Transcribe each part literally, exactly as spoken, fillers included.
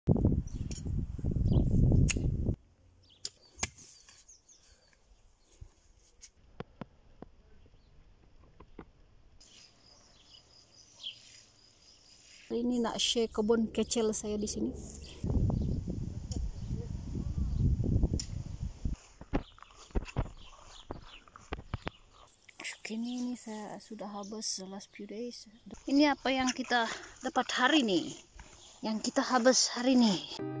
Ini nak share kebun kecil saya di sini. Ini, ini saya sudah habis last few days. Ini apa yang kita dapat hari ini, yang kita habis hari ini.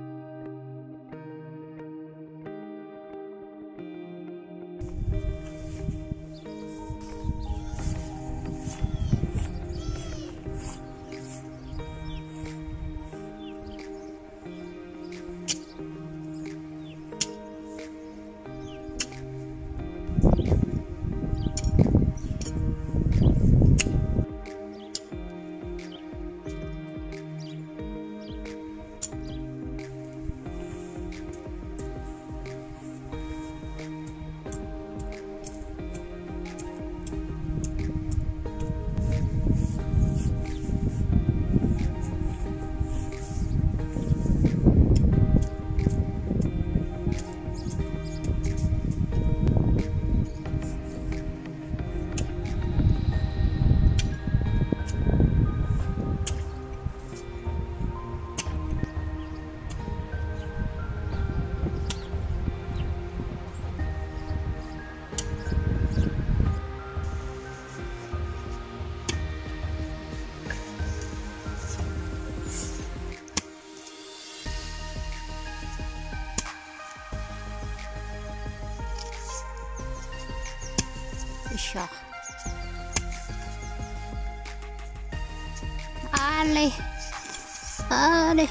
Isya. Ale. Ale.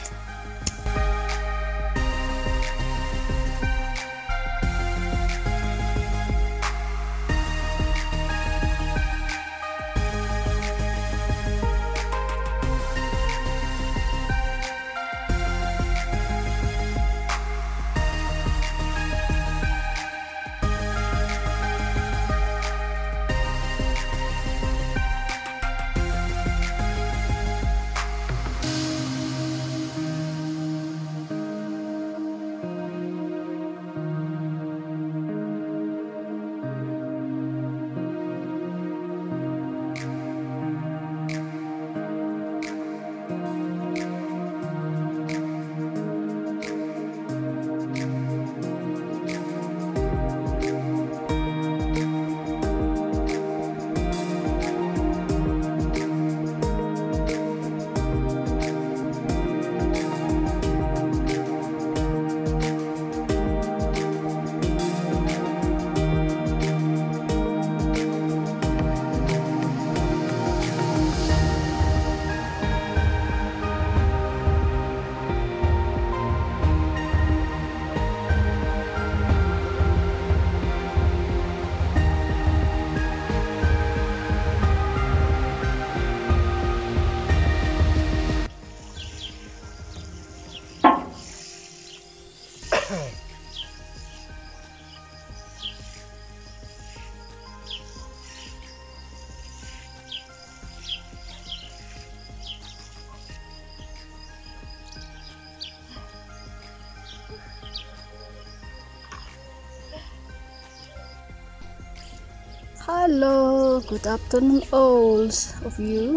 Halo, good afternoon all of you.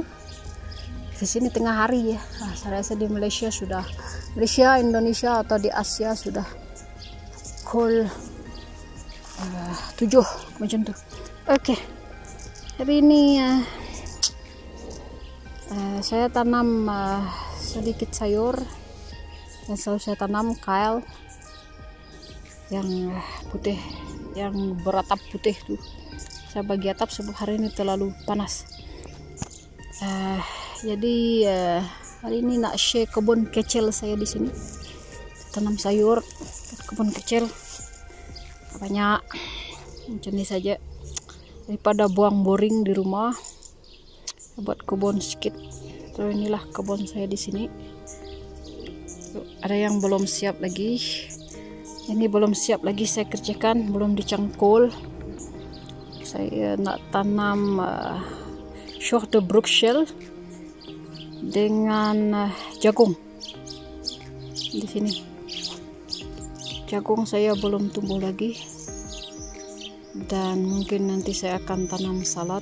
Di sini tengah hari ya. Nah, saya rasa di Malaysia sudah, Malaysia, Indonesia atau di Asia sudah pukul uh, tujuh macam tu. Oke, okay. Hari ini uh, uh, saya tanam uh, sedikit sayur dan selalu saya tanam kale yang putih, yang beratap putih tuh. Saya bagi atap sebab hari ini terlalu panas. Uh, jadi uh, hari ini nak share kebun kecil saya di sini. Tanam sayur, kebun kecil banyak macam ini saja. Daripada buang boring di rumah, buat kebun sedikit. So inilah kebun saya di sini. Ada yang belum siap lagi. Ini belum siap lagi saya kerjakan, belum dicangkul. Saya nak tanam uh, short Bruxelles dengan uh, jagung. di sini. Jagung saya belum tumbuh lagi, dan mungkin nanti saya akan tanam salad.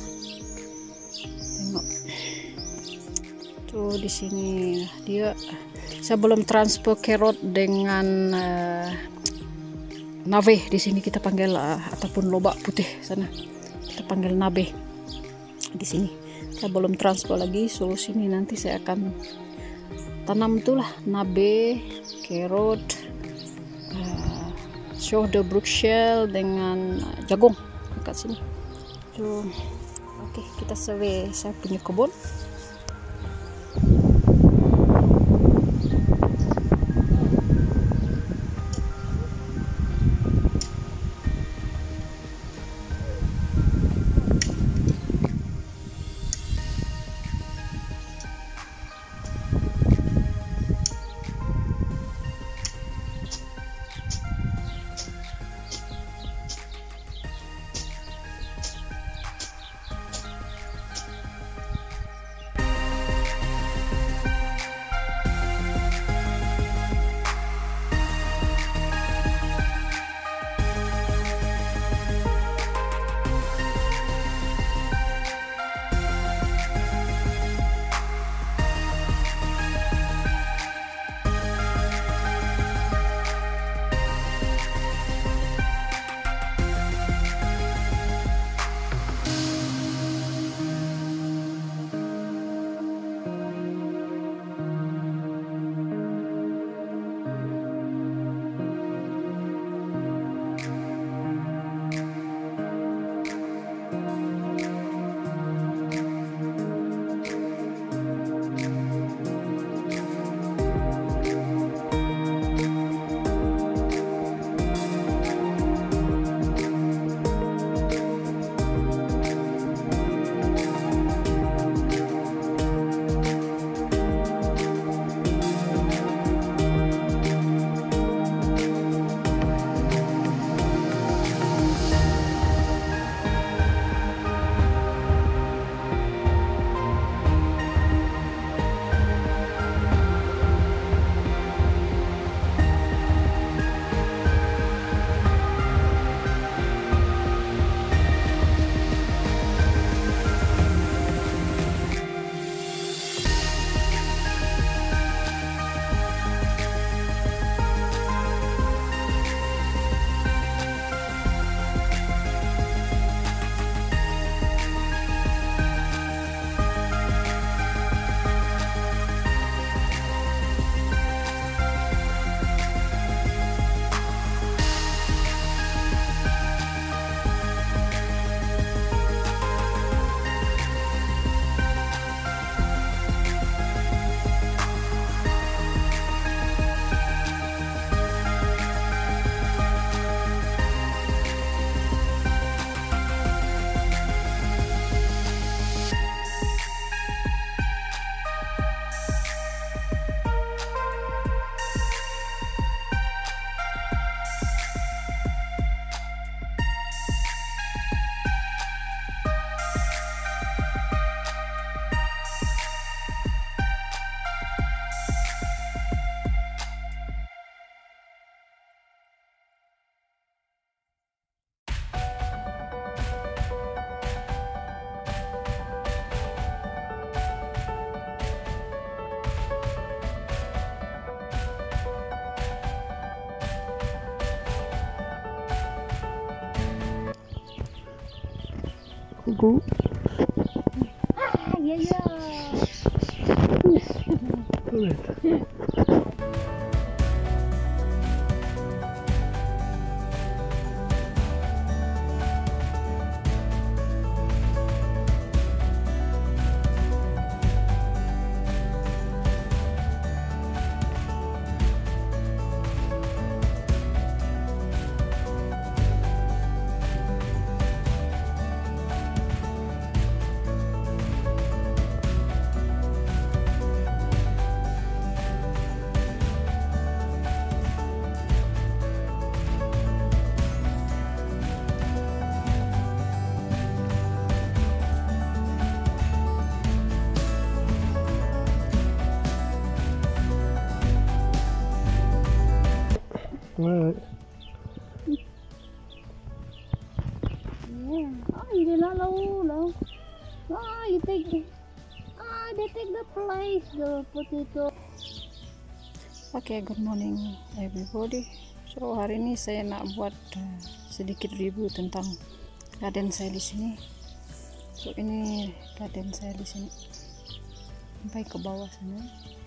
Tengok tuh di sini dia. Saya belum transfer carrot dengan uh, nave. Di sini kita panggil uh, ataupun lobak putih sana kita panggil nabe. Di sini saya belum transfer lagi, so sini nanti saya akan tanam itulah nabe, carrot, uh, shoulder Bruxelles dengan uh, jagung dekat sini. So, oke okay, kita survey saya punya kebun. Kuku. Ah, iya iya. Right. Yeah. Oh, you did not know, no. Ah, you take the, ah, they take the place, the potato. Oke, okay, good morning everybody. So hari ini saya nak buat uh, sedikit review tentang garden saya di sini. So ini garden saya di sini. Sampai ke bawah sana.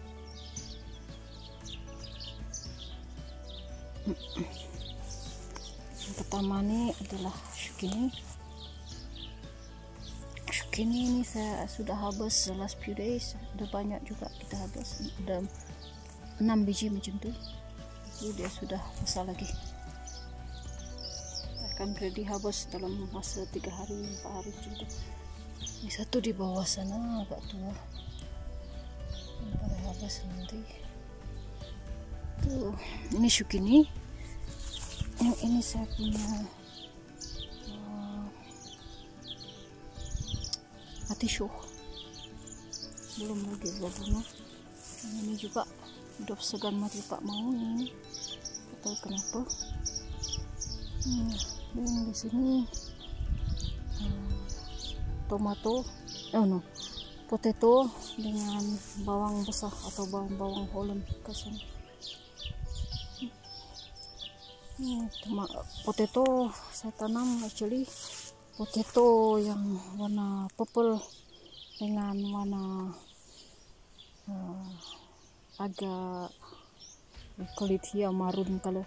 Yang pertama ini adalah zucchini. Zucchini ini saya sudah habis last few days. Udah banyak juga kita habis. Udah enam biji macam tu. Jadi dia sudah besar lagi. Akan ready habis dalam masa tiga hari empat hari macam tu. Ini satu di bawah sana agak tua. Pada habis nanti. Tuh, ini zucchini. Yang ini saya punya uh, artichoke, belum lagi berbunga. Ini juga udah segan mati tak mau ini, atau kenapa? Hmm, dan di sini uh, tomato, oh no, potato dengan bawang besar atau bawang-bawang Holland ke sini. Ini potato saya tanam actually potato yang warna purple dengan warna uh, agak kulit hiam marun kalau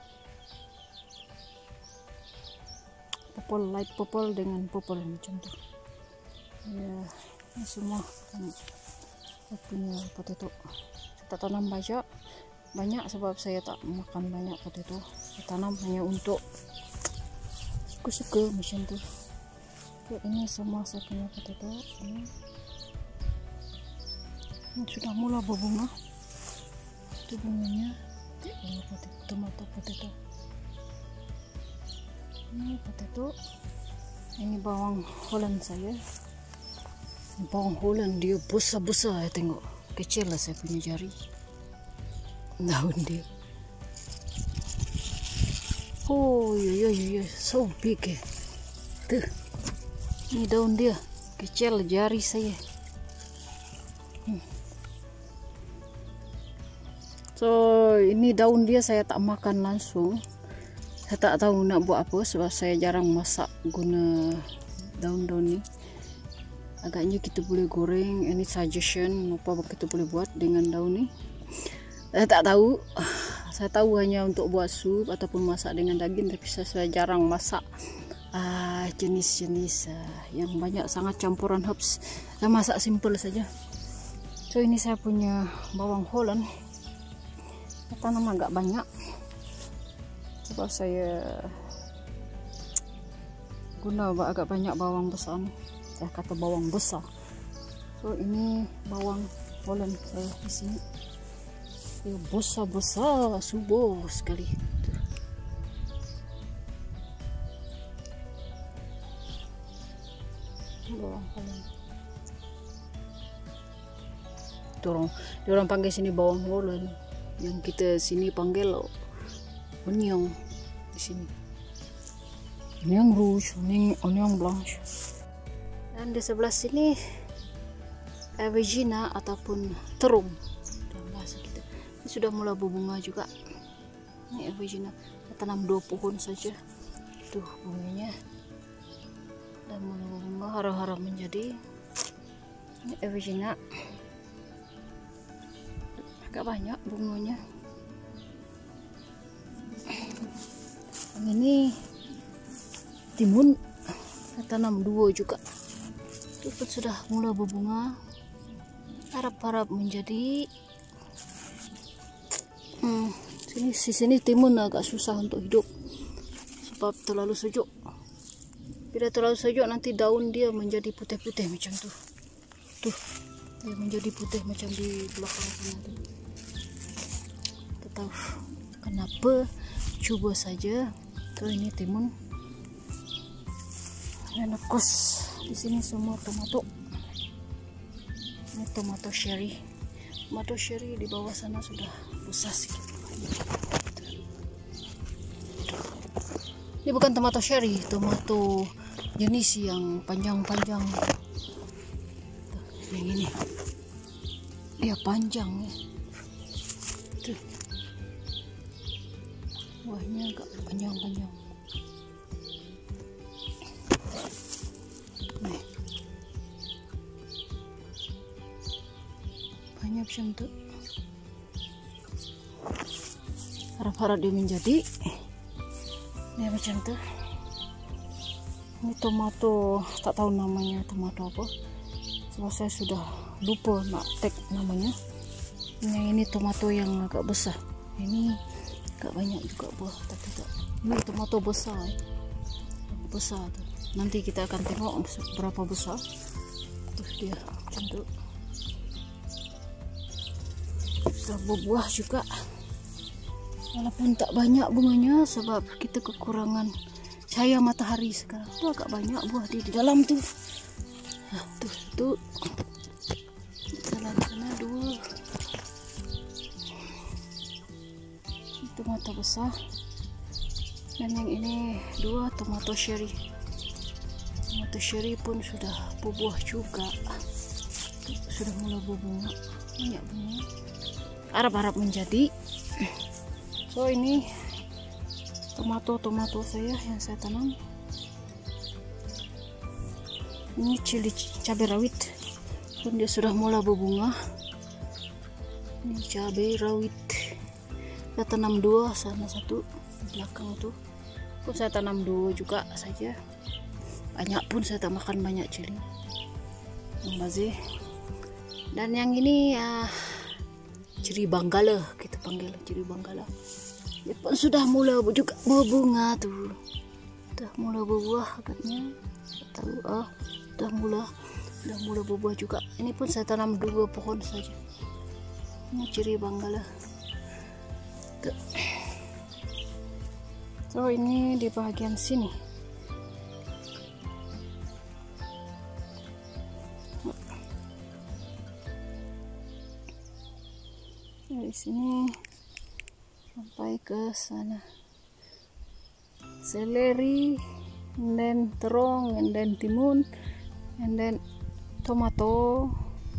purple, light purple dengan purple macam tu ya. Ini semua kan, saya punya potato. Saya tanam banyak banyak sebab saya tak makan banyak potato. Saya tanam hanya untuk suka-suka macam tu. So, ini semua saya punya potato. Ini, ini sudah mula berbunga. Itu bunganya. Ini potato, tomato potato. Ini potato. Ini bawang Holland saya. Bawang Holland dia besar-besar, saya tengok. Kecil lah saya punya jari. Daun dia. Oh iya iya iya, so big eh. Tuh, ini daun dia kecil jari saya. Hmm. So ini daun dia saya tak makan langsung. Saya tak tahu nak buat apa sebab saya jarang masak guna daun-daun ni. Agaknya kita boleh goreng. Any suggestion apa kita boleh buat dengan daun ni? Saya tak tahu. Saya tahu hanya untuk buat sup ataupun masak dengan daging, tapi saya, saya jarang masak jenis-jenis uh, uh, yang banyak sangat campuran herbs. Saya masak simple saja. So ini saya punya bawang Holland. Saya tanam agak banyak sebab saya guna agak banyak bawang besar ni. Saya kata bawang besar. So ini bawang Holland saya di sini. Besar-besar, subur sekali. Bawang Holland. Orang, orang panggil sini bawang Holland. Yang kita sini panggil onion di sini. Onion rouge, onion, onion blanche. Dan di sebelah sini Avicenna ataupun terung. Ini sudah mulai berbunga juga. Ini Avicenna. Saya tanam dua pohon saja. Tuh bunganya. Dan mulai berbunga, harap-harap menjadi. Ini Avicenna. Agak banyak bunganya. Yang ini timun. Saya tanam dua juga. Itu pun sudah mulai berbunga. Harap-harap menjadi. Hmm, sini, di sini timun agak susah untuk hidup sebab terlalu sejuk. Bila terlalu sejuk nanti daun dia menjadi putih-putih macam tu. Tuh, dia menjadi putih macam di belakang sana tu. Tak tahu kenapa. Cuba saja. So ini timun. Dan of course di sini semua tomato. Ini tomato cherry. Tomato cherry di bawah sana sudah besar sikit. Ini bukan tomato cherry, tomato jenis yang panjang-panjang. Yang ini, dia panjang ya. Tuh. Buahnya agak panjang-panjang. Nih. Banyak macam tu. Harap-harap dia menjadi. Dia macam tu. Ini tomato, tak tahu namanya tomato apa. Sebab saya sudah lupa nak tag namanya. Yang ini tomato yang agak besar. Ini agak banyak juga buah, tapi tak. Ini tomato besar. Besar tu. Nanti kita akan tengok berapa besar. Tuh dia macam tu. Sudah berbuah juga. Walaupun tak banyak bunganya sebab kita kekurangan cahaya matahari sekarang. Tu agak banyak buah di, di dalam tu. Nah, tuh tuh. Dalam sana dua. Tomato besar. Dan yang ini dua tomato cherry. Tomato cherry pun sudah berbuah juga. Sudah mulai berbunga. Banyak bunga. Harap-harap menjadi. So ini tomato-tomato saya yang saya tanam. Ini cili cabai rawit pun dia sudah mulai berbunga. Ini cabai rawit. Saya tanam dua, sana satu di belakang tuh. Pun saya tanam dua juga saja. Banyak pun saya tambahkan banyak cili. Membaze. Dan yang ini ya ciri Banggala, kita panggil ciri Banggala. Dia pun sudah mula juga berbunga tuh. Sudah mula berbuah agaknya. Tahu ah, sudah mula, sudah mula berbuah juga. Ini pun saya tanam dua pohon saja. Ini ciri Banggala. Tuh. So ini di bagian sini. Dari sini sampai ke sana. Seleri, and then terong, and then timun, and then tomato.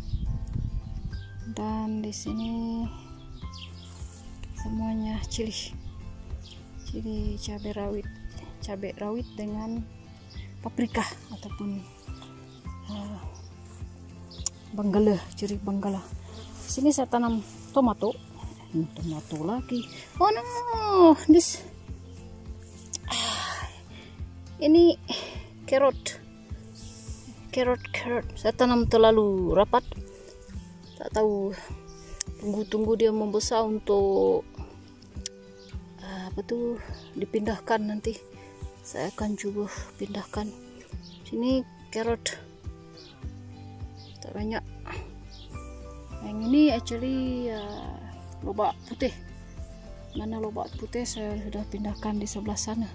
Dan di sini semuanya cili. Cili cabai rawit, cabai rawit dengan paprika ataupun uh, Banggala, ciri Banggala. Sini saya tanam tomato. Tomato lagi. Oh no, this ah, ini carrot, carrot, carrot. Saya tanam terlalu rapat. Tak tahu. Tunggu-tunggu dia membesar untuk uh, apa tu dipindahkan nanti. Saya akan coba pindahkan. Sini carrot. Tak banyak. Yang ini actually uh, lobak putih. Mana lobak putih saya sudah pindahkan di sebelah sana.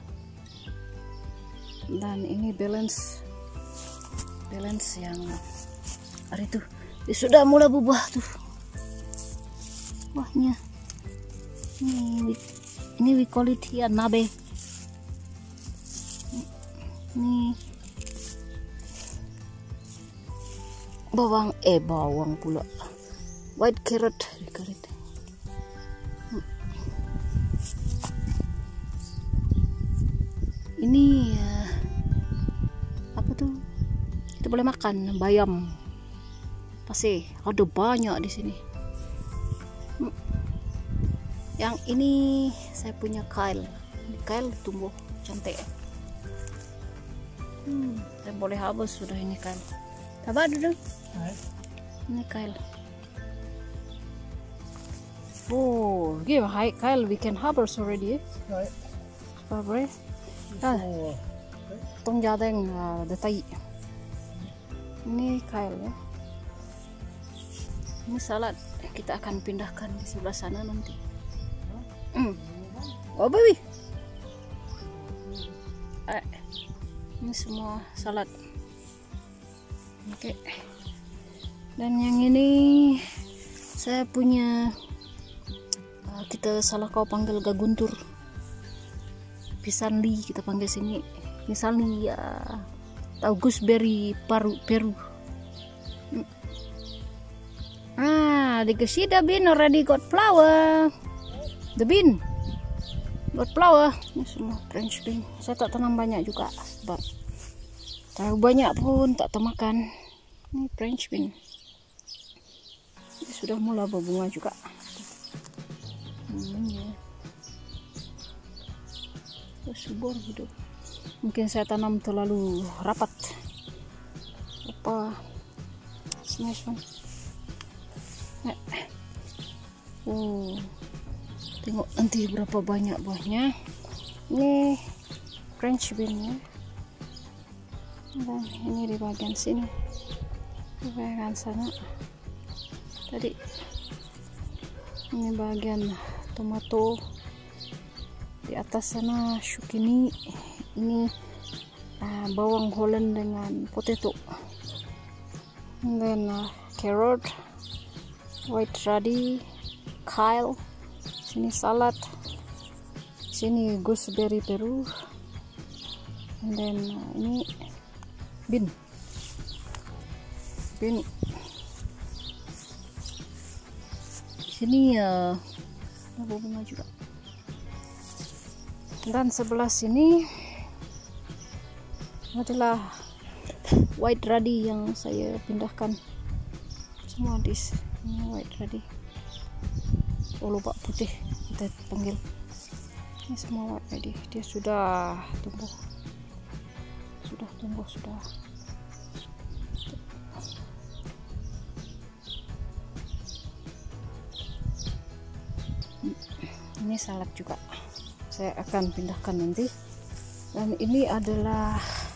Dan ini balance balance yang hari itu dia sudah mulai berbuah tuh buahnya. Ini ini we call it here nabe. Ini bawang eh bawang pula. White carrot carrot. Ini uh, apa tuh? Kita boleh makan bayam. Pasti ada banyak di sini. Hmm. Yang ini saya punya kale. Ini kale tumbuh cantik. Hmm, saya boleh habis sudah ini kale. Coba dulu. Ini kale. Oh, give high Kyle. We can harvest already. Right. Bye ah, tong jadeng uh, detai. Ini Kyle ya. Ini salad. Kita akan pindahkan di sebelah sana nanti. Mm. Oh baby. Eh, ini semua salad. Oke. Okay. Dan yang ini saya punya. Kita salah kau panggil gaguntur. pisang li kita panggil sini. Misalnya ya, tahu gooseberry paru Peru. Hmm. Ah, the Gesida bean already got flower. The bean got flower. Ini semua French bean. Saya tak tanam banyak juga sebab terlalu banyak pun tak termakan. Ini French bean. Ini sudah mulai berbunga juga. Hmm, ya. Subur hidup. Mungkin saya tanam terlalu rapat. Apa? Sini semua. Oh, tengok nanti berapa banyak buahnya. Ini French bean ya. Dan ini di bagian sini, di bagian sana. Tadi ini bagian tomato. Di atas sana zucchini. Ini uh, bawang Holland dengan potato. And then uh, carrot, white radish, kale. Sini salad. Sini gooseberry Peru. And then uh, ini bean. Bean. Sini uh, ada bunga juga. Dan sebelah sini adalah white radish yang saya pindahkan semua di sini. White radish, oh lupa putih kita panggil. Ini semua white radish, dia sudah tumbuh, sudah tumbuh sudah. Ini salad juga saya akan pindahkan nanti. Dan ini adalah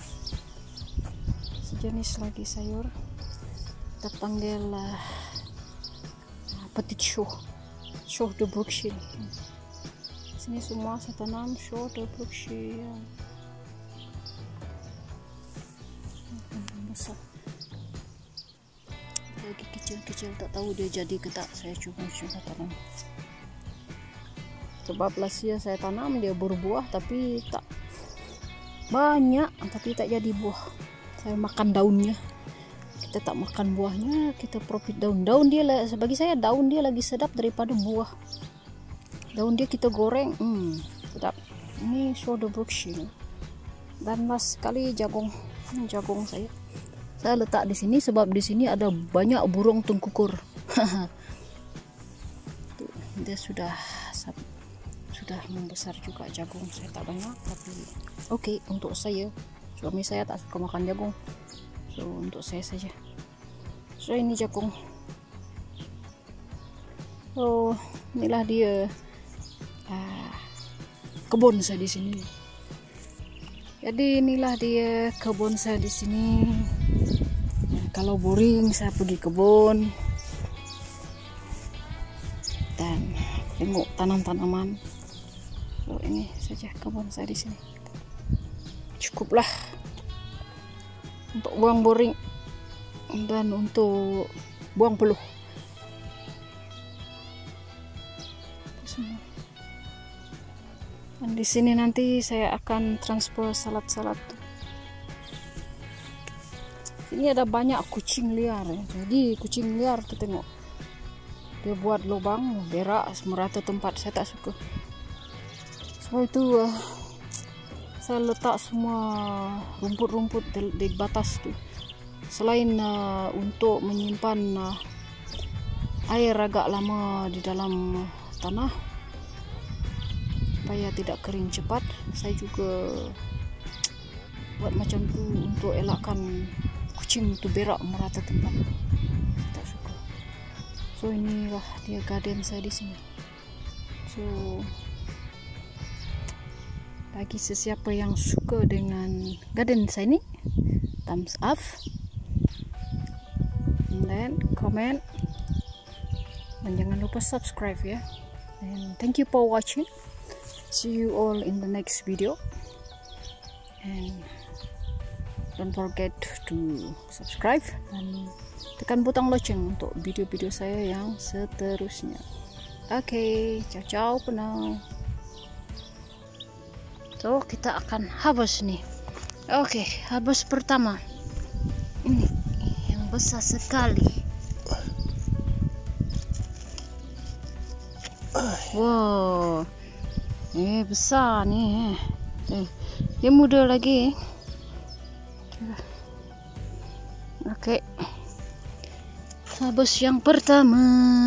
sejenis lagi sayur, kita panggil uh, petit choux, choux de Bruxelles. Sini semua saya tanam choux de Bruxelles. Besar lagi kecil-kecil, tak tahu dia jadi ke tak. Saya coba-coba tanam. Sebab last year saya tanam dia berbuah tapi tak banyak, tapi tak jadi buah. Saya makan daunnya, kita tak makan buahnya, kita profit daun. Daun dia lah, bagi saya daun dia lagi sedap daripada buah. Daun dia kita goreng, hmm, sedap. Ini choux de Bruxelles. Dan last sekali jagung, ini jagung saya. Saya letak di sini sebab di sini ada banyak burung tengkukur. Dia sudah sudah membesar juga jagung. Saya tak banyak tapi oke okay, untuk saya. Suami saya tak suka makan jagung, so untuk saya saja. So ini jagung. So inilah dia uh, kebun saya di sini. Jadi inilah dia kebun saya di sini. Nah, kalau boring saya pergi kebun dan tengok tanam-tanaman. So ini saja kebun saya di sini. Cukuplah untuk buang boring dan untuk buang peluh. Dan di sini nanti saya akan transfer salad-salad. Ini ada banyak kucing liar ya. Jadi kucing liar tuh tengok. Dia buat lubang, berak merata tempat. Saya tak suka. Sebab itu uh, saya letak semua rumput-rumput di, di batas tuh. Selain uh, untuk menyimpan uh, air agak lama di dalam uh, tanah supaya tidak kering cepat, saya juga buat macam tu untuk elakkan kucing itu berak merata tempat. Saya tak suka. So inilah dia garden saya di sini. So bagi sesiapa yang suka dengan garden saya ini, thumbs up, and then comment, dan jangan lupa subscribe ya. And thank you for watching. See you all in the next video, and don't forget to subscribe dan tekan butang lonceng untuk video-video saya yang seterusnya. Oke, okay, ciao ciao for now. So kita akan harvest nih. Oke, okay, harvest pertama. Ini yang besar sekali. Wow, ini besar nih. Eh, dia muda lagi. Oke, okay. Harvest yang pertama.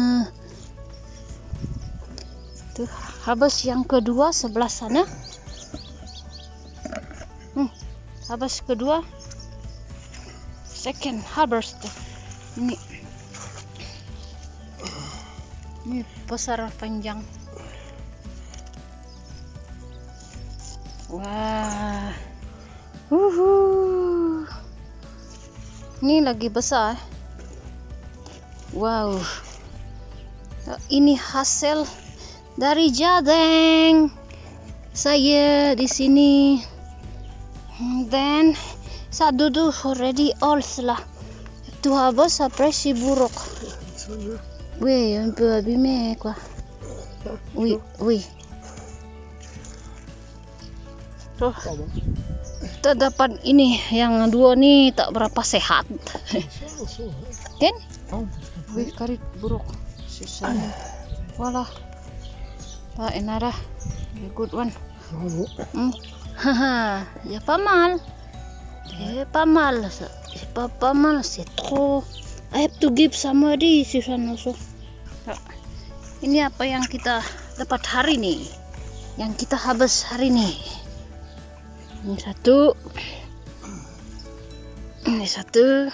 Tuh, harvest yang kedua sebelah sana. Hmm, harvest kedua. Second harvest. Ini. Ini besar panjang. Wah. Uhu. Ini lagi besar. Wow. Ini hasil dari jadeng saya di sini. Then saya duduk already all lah. Tu habis apresi buruk. Wih, yang berbime quoi. Wih, wih. Tuh, terdapat ini yang dua nih tak berapa sehat. Kan? Wih, karit buruk. Sisanya. Walah. Tak enara. Good one. Hmm. Haha, ya pamal. Ya pamal. Ya pamal, c'est trop. I have to give somebody Susan also. Ini apa yang kita dapat hari ini, yang kita habis hari ini. Ini satu, ini satu,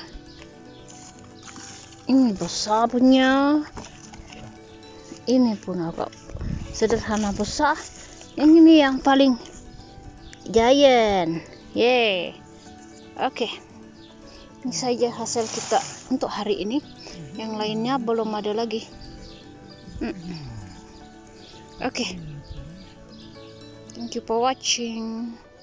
ini besar punya, ini pun agak sederhana besar. Yang ini yang paling giant. Yeay. Oke. Okay. Ini saja hasil kita untuk hari ini. Yang lainnya belum ada lagi. Hmm. Oke. Okay. Thank you for watching.